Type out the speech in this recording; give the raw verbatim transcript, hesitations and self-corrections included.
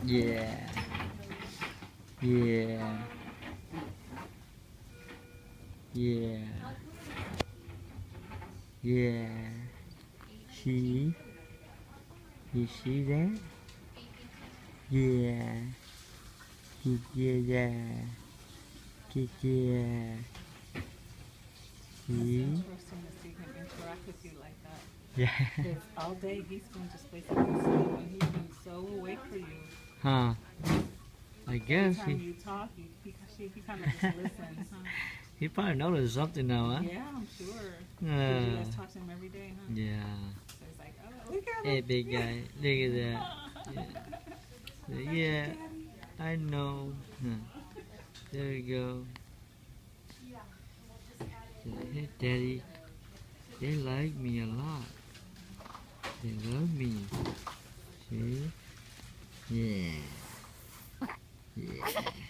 Yeah. Yeah. Yeah. Yeah. See? You see that? Yeah. Yeah. Yeah. Yeah. It's See? interesting to see him interact with you like that. Yeah. Because all day he's been just basically sleeping. He's been so awake for you. Huh. I Every guess time he you talk, he, he, he, he kind of just listens. Huh? he probably noticed something now, huh? Yeah, I'm sure. Because you Uh, guys talk to him every day, huh? yeah. So he's like, oh, look at him. Hey, big guy. Look at that. Yeah. Yeah. I know. Huh. There we go. Hey, Daddy. They like me a lot. They love me. See? Yeah. Yeah.